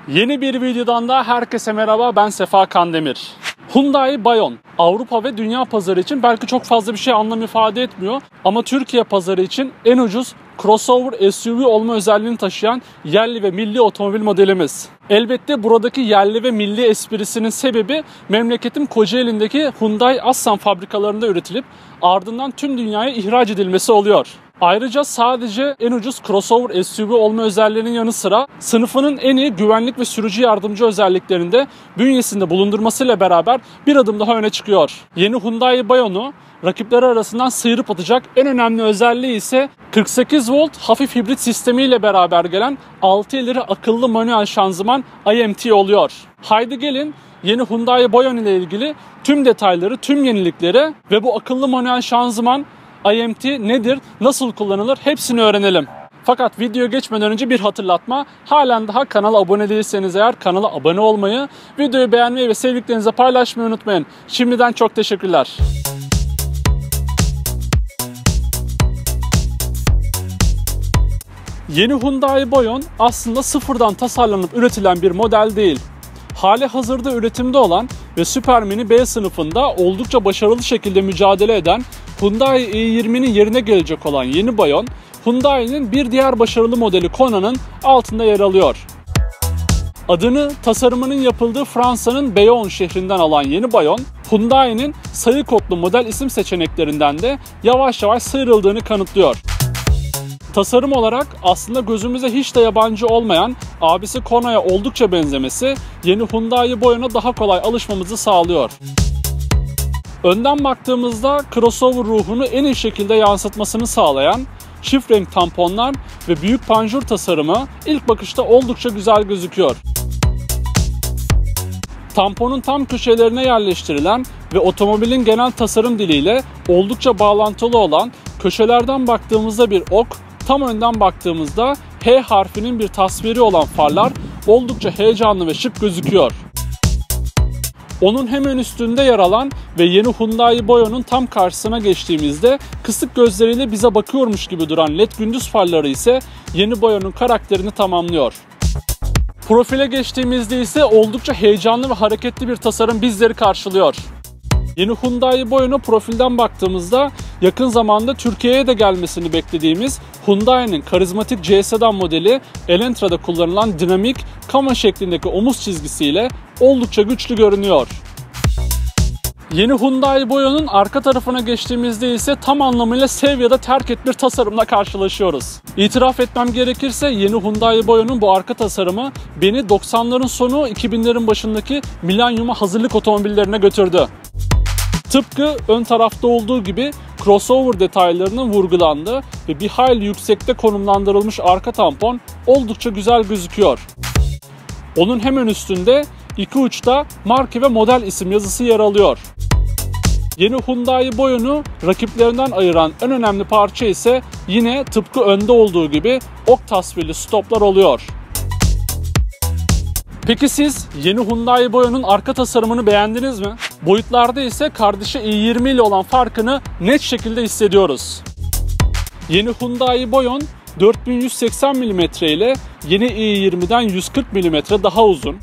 Yeni bir videodan da herkese merhaba, ben Sefa Kandemir. Hyundai Bayon, Avrupa ve dünya pazarı için belki çok fazla bir şey anlam ifade etmiyor. Ama Türkiye pazarı için en ucuz crossover SUV olma özelliğini taşıyan yerli ve milli otomobil modelimiz. Elbette buradaki yerli ve milli esprisinin sebebi memleketim Kocaeli'ndeki Hyundai Aslan fabrikalarında üretilip ardından tüm dünyaya ihraç edilmesi oluyor. Ayrıca sadece en ucuz crossover SUV olma özelliğinin yanı sıra sınıfının en iyi güvenlik ve sürücü yardımcı özelliklerinde bünyesinde bulundurmasıyla beraber bir adım daha öne çıkıyor. Yeni Hyundai Bayon'u rakipleri arasından sıyırıp atacak en önemli özelliği ise 48 volt hafif hibrit sistemiyle beraber gelen 6 ileri akıllı manuel şanzıman IMT oluyor. Haydi gelin yeni Hyundai Bayon ile ilgili tüm detayları, tüm yenilikleri ve bu akıllı manuel şanzıman IMT nedir, nasıl kullanılır hepsini öğrenelim. Fakat videoya geçmeden önce bir hatırlatma. Halen daha kanala abone değilseniz eğer kanala abone olmayı, videoyu beğenmeyi ve sevdiklerinize paylaşmayı unutmayın. Şimdiden çok teşekkürler. Yeni Hyundai Bayon aslında sıfırdan tasarlanıp üretilen bir model değil. Hali hazırda üretimde olan ve Super Mini B sınıfında oldukça başarılı şekilde mücadele eden Hyundai i20'nin yerine gelecek olan yeni Bayon, Hyundai'nin bir diğer başarılı modeli Kona'nın altında yer alıyor. Adını tasarımının yapıldığı Fransa'nın Bayonne şehrinden alan yeni Bayon, Hyundai'nin sayı kodlu model isim seçeneklerinden de yavaş yavaş sıyrıldığını kanıtlıyor. Tasarım olarak aslında gözümüze hiç de yabancı olmayan abisi Kona'ya oldukça benzemesi yeni Hyundai Bayon'a daha kolay alışmamızı sağlıyor. Önden baktığımızda crossover ruhunu en iyi şekilde yansıtmasını sağlayan çift renk tamponlar ve büyük panjur tasarımı ilk bakışta oldukça güzel gözüküyor. Tamponun tam köşelerine yerleştirilen ve otomobilin genel tasarım diliyle oldukça bağlantılı olan köşelerden baktığımızda bir ok, tam önden baktığımızda H harfinin bir tasviri olan farlar oldukça heyecanlı ve şık gözüküyor. Onun hemen üstünde yer alan ve yeni Hyundai Bayon'un tam karşısına geçtiğimizde kısık gözleriyle bize bakıyormuş gibi duran LED gündüz farları ise yeni Bayon'un karakterini tamamlıyor. Profile geçtiğimizde ise oldukça heyecanlı ve hareketli bir tasarım bizleri karşılıyor. Yeni Hyundai Bayon'a profilden baktığımızda yakın zamanda Türkiye'ye de gelmesini beklediğimiz Hyundai'nin karizmatik C sedan modeli Elantra'da kullanılan dinamik kama şeklindeki omuz çizgisiyle oldukça güçlü görünüyor. Yeni Hyundai Bayon'un arka tarafına geçtiğimizde ise tam anlamıyla sev ya da terk et bir tasarımla karşılaşıyoruz. İtiraf etmem gerekirse yeni Hyundai Bayon'un bu arka tasarımı beni 90'ların sonu 2000'lerin başındaki milenyuma hazırlık otomobillerine götürdü. Tıpkı ön tarafta olduğu gibi crossover detaylarının vurgulandığı ve bir hayli yüksekte konumlandırılmış arka tampon oldukça güzel gözüküyor. Onun hemen üstünde iki uçta marka ve model isim yazısı yer alıyor. Yeni Hyundai Bayon'u rakiplerinden ayıran en önemli parça ise yine tıpkı önde olduğu gibi ok tasvirli stoplar oluyor. Peki siz yeni Hyundai Bayon'un arka tasarımını beğendiniz mi? Boyutlarda ise kardeşi i20 ile olan farkını net şekilde hissediyoruz. Yeni Hyundai Bayon 4180 mm ile yeni i20'den 140 mm daha uzun,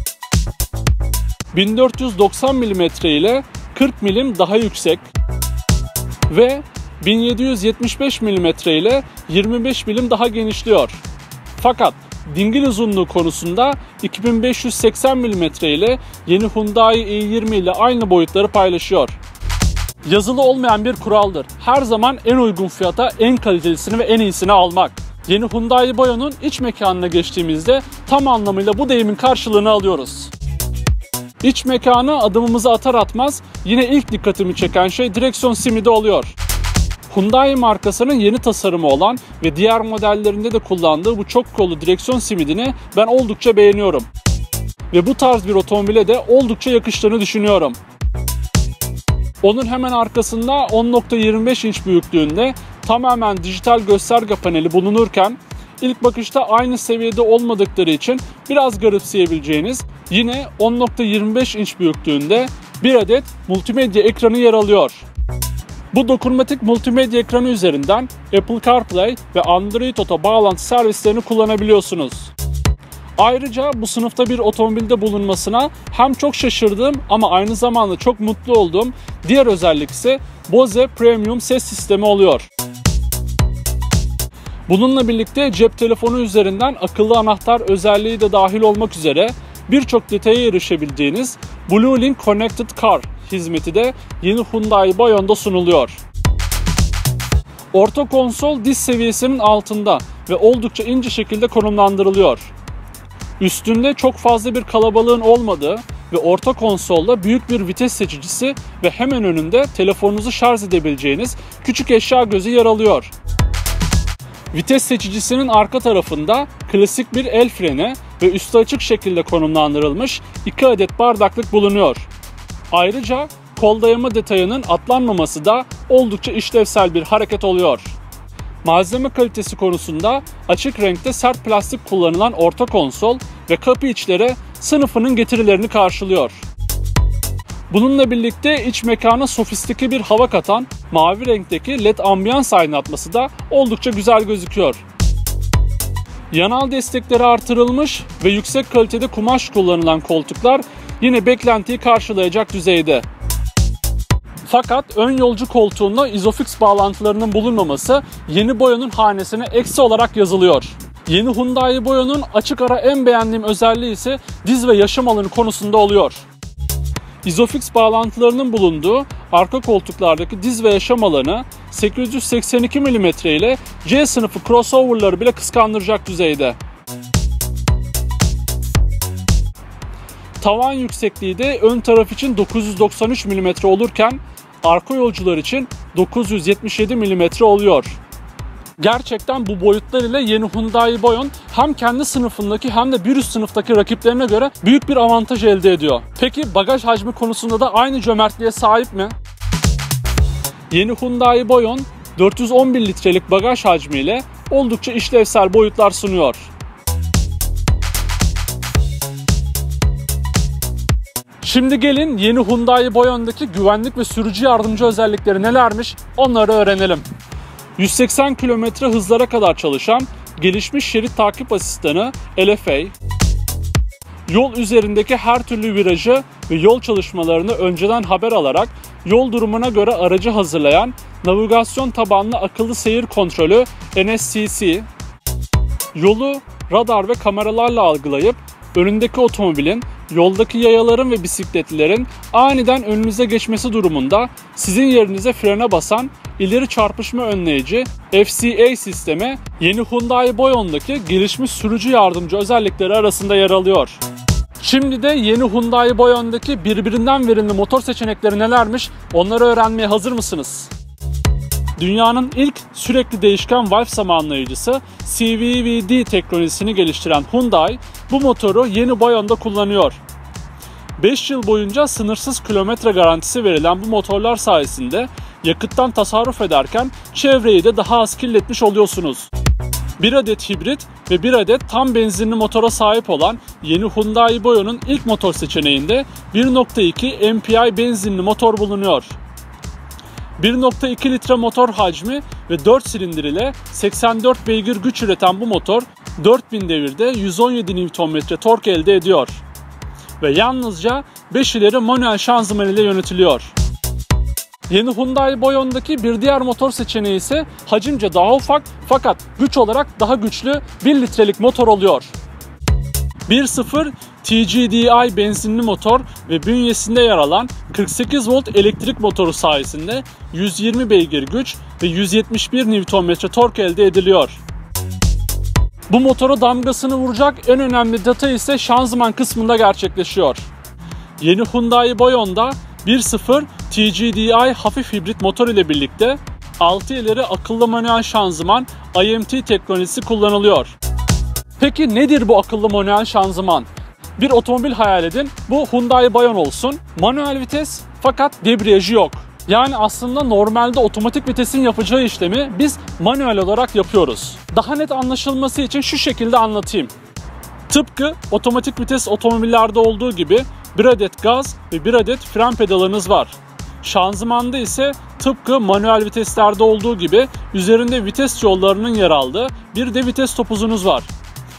1490 mm ile 40 mm daha yüksek ve 1775 mm ile 25 mm daha genişliyor. Fakat dingil uzunluğu konusunda 2580 mm ile yeni Hyundai i20 ile aynı boyutları paylaşıyor. Yazılı olmayan bir kuraldır. Her zaman en uygun fiyata en kalitelisini ve en iyisini almak. Yeni Hyundai Bayon'un iç mekanına geçtiğimizde tam anlamıyla bu deyimin karşılığını alıyoruz. İç mekana adımımızı atar atmaz yine ilk dikkatimi çeken şey direksiyon simidi oluyor. Hyundai markasının yeni tasarımı olan ve diğer modellerinde de kullandığı bu çok kollu direksiyon simidini ben oldukça beğeniyorum. Ve bu tarz bir otomobile de oldukça yakıştığını düşünüyorum. Onun hemen arkasında 10.25 inç büyüklüğünde tamamen dijital gösterge paneli bulunurken ilk bakışta aynı seviyede olmadıkları için biraz garipseyebileceğiniz yine 10.25 inç büyüklüğünde bir adet multimedya ekranı yer alıyor. Bu dokunmatik multimedya ekranı üzerinden Apple CarPlay ve Android Auto bağlantı servislerini kullanabiliyorsunuz. Ayrıca bu sınıfta bir otomobilde bulunmasına hem çok şaşırdığım ama aynı zamanda çok mutlu olduğum diğer özellik ise Bose Premium ses sistemi oluyor. Bununla birlikte cep telefonu üzerinden akıllı anahtar özelliği de dahil olmak üzere birçok detaya erişebildiğiniz BlueLink Connected Car hizmeti de yeni Hyundai Bayon'da sunuluyor. Orta konsol diz seviyesinin altında ve oldukça ince şekilde konumlandırılıyor. Üstünde çok fazla bir kalabalığın olmadığı ve orta konsolda büyük bir vites seçicisi ve hemen önünde telefonunuzu şarj edebileceğiniz küçük eşya gözü yer alıyor. Vites seçicisinin arka tarafında klasik bir el freni ve üstü açık şekilde konumlandırılmış 2 adet bardaklık bulunuyor. Ayrıca kol dayama detayının atlanmaması da oldukça işlevsel bir hareket oluyor. Malzeme kalitesi konusunda açık renkte sert plastik kullanılan orta konsol ve kapı içleri sınıfının getirilerini karşılıyor. Bununla birlikte iç mekana sofistike bir hava katan mavi renkteki LED ambiyans aydınlatması da oldukça güzel gözüküyor. Yanal destekleri artırılmış ve yüksek kalitede kumaş kullanılan koltuklar yine beklentiyi karşılayacak düzeyde. Fakat ön yolcu koltuğunda Isofix bağlantılarının bulunmaması yeni Boyon'un hanesine eksi olarak yazılıyor. Yeni Hyundai Boyon'un açık ara en beğendiğim özelliği ise diz ve yaşam alanı konusunda oluyor. Isofix bağlantılarının bulunduğu arka koltuklardaki diz ve yaşam alanı 882 mm ile C sınıfı crossover'ları bile kıskandıracak düzeyde. Tavan yüksekliği de ön taraf için 993 mm olurken arka yolcular için 977 mm oluyor. Gerçekten bu boyutlar ile yeni Hyundai Boyon hem kendi sınıfındaki hem de bir üst sınıftaki rakiplerine göre büyük bir avantaj elde ediyor. Peki bagaj hacmi konusunda da aynı cömertliğe sahip mi? Yeni Hyundai Boyon 411 litrelik bagaj hacmiyle oldukça işlevsel boyutlar sunuyor. Şimdi gelin yeni Hyundai Boyon'daki güvenlik ve sürücü yardımcı özellikleri nelermiş onları öğrenelim. 180 km hızlara kadar çalışan gelişmiş şerit takip asistanı LFA, yol üzerindeki her türlü virajı ve yol çalışmalarını önceden haber alarak yol durumuna göre aracı hazırlayan navigasyon tabanlı akıllı seyir kontrolü NSCC, yolu radar ve kameralarla algılayıp önündeki otomobilin, yoldaki yayaların ve bisikletlilerin aniden önünüze geçmesi durumunda sizin yerinize frene basan ileri çarpışma önleyici FCA sistemi yeni Hyundai Boyon'daki gelişmiş sürücü yardımcı özellikleri arasında yer alıyor. Şimdi de yeni Hyundai Boyon'daki birbirinden verimli motor seçenekleri nelermiş onları öğrenmeye hazır mısınız? Dünyanın ilk sürekli değişken valve zamanlayıcısı CVVD teknolojisini geliştiren Hyundai bu motoru yeni Boyon'da kullanıyor. 5 yıl boyunca sınırsız kilometre garantisi verilen bu motorlar sayesinde yakıttan tasarruf ederken çevreyi de daha az kirletmiş oluyorsunuz. Bir adet hibrit ve bir adet tam benzinli motora sahip olan yeni Hyundai Boyon'un ilk motor seçeneğinde 1.2 MPI benzinli motor bulunuyor. 1.2 litre motor hacmi ve 4 silindir ile 84 beygir güç üreten bu motor 4000 devirde 117 Nm tork elde ediyor ve yalnızca 5 ileri manuel şanzıman ile yönetiliyor. Yeni Hyundai Boyon'daki bir diğer motor seçeneği ise hacimce daha ufak fakat güç olarak daha güçlü 1 litrelik motor oluyor. 1.0 TGDI benzinli motor ve bünyesinde yer alan 48 volt elektrik motoru sayesinde 120 beygir güç ve 171 Nm tork elde ediliyor. Bu motora damgasını vuracak en önemli detay ise şanzıman kısmında gerçekleşiyor. Yeni Hyundai Boyon'da 1.0 TGDI hafif hibrit motor ile birlikte 6 ileri akıllı manuel şanzıman IMT teknolojisi kullanılıyor. Peki nedir bu akıllı manuel şanzıman? Bir otomobil hayal edin, bu Hyundai Boyon olsun. Manuel vites fakat debriyajı yok. Yani aslında normalde otomatik vitesin yapacağı işlemi biz manuel olarak yapıyoruz. Daha net anlaşılması için şu şekilde anlatayım. Tıpkı otomatik vites otomobillerde olduğu gibi bir adet gaz ve bir adet fren pedalınız var. Şanzımanda ise tıpkı manuel viteslerde olduğu gibi üzerinde vites yollarının yer aldığı bir de vites topuzunuz var.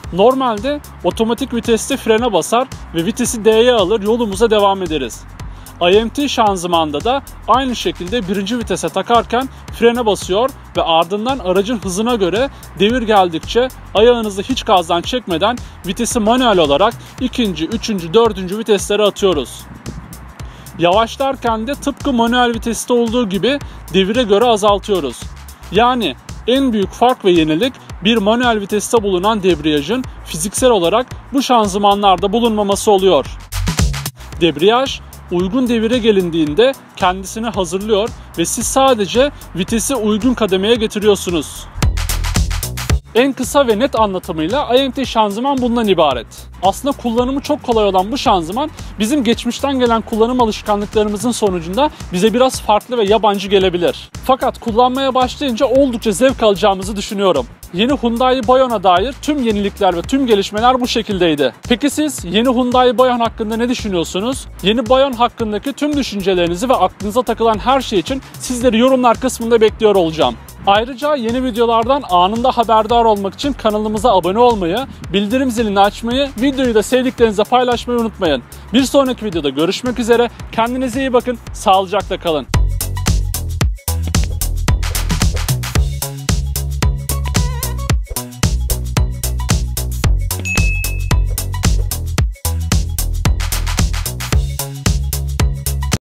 Normalde otomatik viteste frene basar ve vitesi D'ye alır, yolumuza devam ederiz. IMT şanzımanda da aynı şekilde birinci vitese takarken frene basıyor ve ardından aracın hızına göre devir geldikçe ayağınızı hiç gazdan çekmeden vitesi manuel olarak ikinci, üçüncü, dördüncü viteslere atıyoruz. Yavaşlarken de tıpkı manuel viteste olduğu gibi devire göre azaltıyoruz. Yani en büyük fark ve yenilik bir manuel viteste bulunan debriyajın fiziksel olarak bu şanzımanlarda bulunmaması oluyor. Debriyaj uygun devire gelindiğinde kendisini hazırlıyor ve siz sadece vitesi uygun kademeye getiriyorsunuz. En kısa ve net anlatımıyla IMT şanzıman bundan ibaret. Aslında kullanımı çok kolay olan bu şanzıman bizim geçmişten gelen kullanım alışkanlıklarımızın sonucunda bize biraz farklı ve yabancı gelebilir. Fakat kullanmaya başlayınca oldukça zevk alacağımızı düşünüyorum. Yeni Hyundai Bayon'a dair tüm yenilikler ve tüm gelişmeler bu şekildeydi. Peki siz yeni Hyundai Bayon hakkında ne düşünüyorsunuz? Yeni Bayon hakkındaki tüm düşüncelerinizi ve aklınıza takılan her şey için sizleri yorumlar kısmında bekliyor olacağım. Ayrıca yeni videolardan anında haberdar olmak için kanalımıza abone olmayı, bildirim zilini açmayı, videoyu da sevdiklerinizle paylaşmayı unutmayın. Bir sonraki videoda görüşmek üzere. Kendinize iyi bakın, sağlıcakla kalın.